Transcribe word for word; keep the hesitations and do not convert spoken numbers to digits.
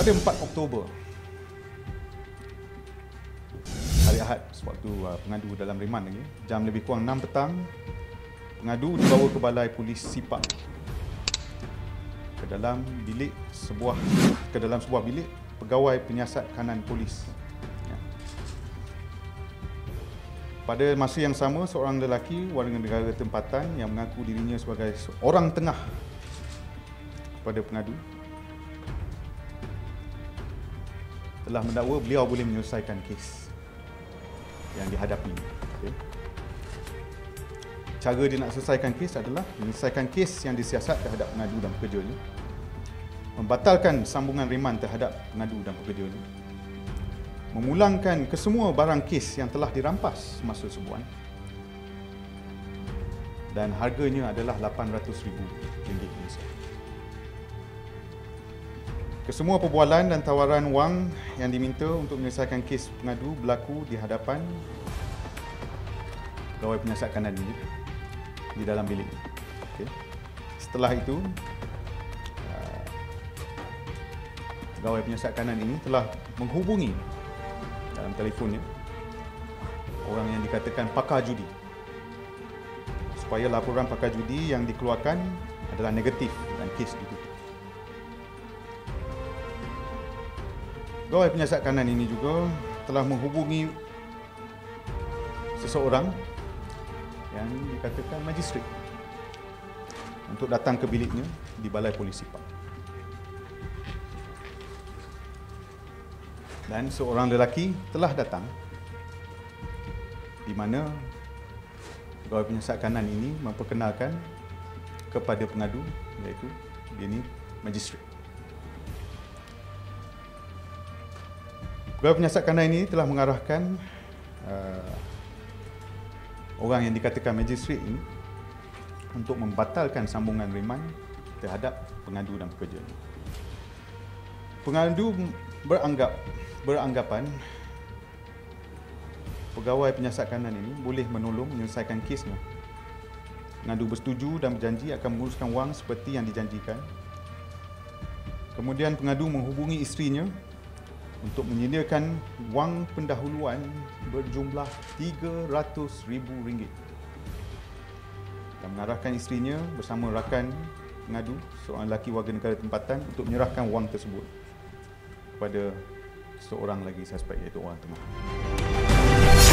Pada empat Oktober, hari Ahad, sewaktu uh, pengadu dalam riman lagi, jam lebih kurang enam petang, pengadu dibawa ke Balai Polis Sipak ke dalam bilik sebuah ke dalam sebuah bilik pegawai penyiasat kanan polis. Ya. Pada masa yang sama, seorang lelaki warga negara tempatan yang mengaku dirinya sebagai orang tengah kepada pengadu telah mendakwa beliau boleh menyelesaikan kes yang dihadapi. Okay. Cara dia nak selesaikan kes adalah menyelesaikan kes yang disiasat terhadap pengadu dan pekerjanya, membatalkan sambungan riman terhadap pengadu dan pekerjanya, memulangkan kesemua barang kes yang telah dirampas semasa sebuan, dan harganya adalah lapan ratus ribu ringgit Malaysia. Kesemua perbualan dan tawaran wang yang diminta untuk menyelesaikan kes pengadu berlaku di hadapan pegawai penyiasat kanan ini di dalam bilik. Okay. Setelah itu, uh, pegawai penyiasat kanan ini telah menghubungi dalam telefonnya orang yang dikatakan pakar judi supaya laporan pakar judi yang dikeluarkan adalah negatif dan kes ditutup. Pegawai penyiasat kanan ini juga telah menghubungi seseorang yang dikatakan magistrat untuk datang ke biliknya di Balai Polis Sipak. Dan seorang lelaki telah datang di mana pegawai penyiasat kanan ini memperkenalkan kepada pengadu, iaitu dia ni magistrat. Pegawai penyiasat kanan ini telah mengarahkan uh, orang yang dikatakan magistrat ini untuk membatalkan sambungan riman terhadap pengadu dan pekerja. Pengadu beranggap beranggapan pegawai penyiasat kanan ini boleh menolong menyelesaikan kesnya. Pengadu bersetuju dan berjanji akan menguruskan wang seperti yang dijanjikan. Kemudian pengadu menghubungi isterinya untuk menyediakan wang pendahuluan berjumlah tiga ratus ribu ringgit dan mengarahkan isterinya bersama rakan pengadu, seorang lelaki warga negara tempatan, untuk menyerahkan wang tersebut kepada seorang lagi suspek, iaitu orang tengah.